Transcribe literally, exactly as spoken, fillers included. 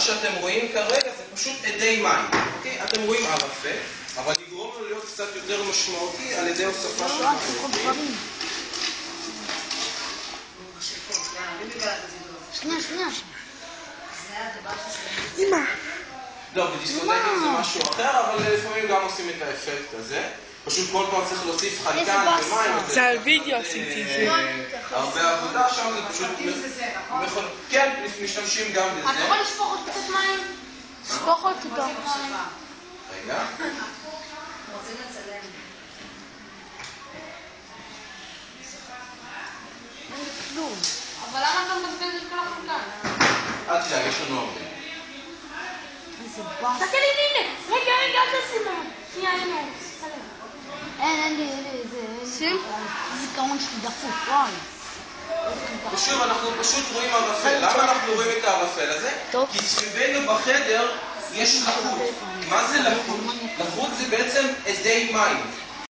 שאתם רואים כרגע זה פשוט אדי מים. אוקיי? אתם רואים ערפל, אבל לגרום לו להיות קצת יותר משמעותי על ידי הוספה של מים. שנייה, שנייה. אמא. לא, בדיסקוטקים זה משהו אחר, אבל לפעמים גם עושים את האפקט הזה. פשוט כל פעם צריך להוסיף חלקן ומים. זה על וידאו עשיתי את זה. הרבה עבודה, שם זה פשוט... כן, משתמשים גם בזה. אתה יכול לשפוך עוד קצת מים? שפוך עוד קצת. רגע. רוצים לצלם. אין כלום. אבל למה אתה מבזבז את כל החלקן? אל תדאג, יש לנו הרבה. איזה באס. תסתכל לי, הנה! רגע, רגע, אל תשים לנו. שנייה, הנה. אין, אין לי, אין לי, זה... שים? זיכרון שלי דפוק, וואי. ושוב, אנחנו פשוט רואים ערפל. למה אנחנו רואים את הערפל הזה? כי סביבנו בחדר יש לחות. מה זה לחות? לחות זה בעצם אדי מים.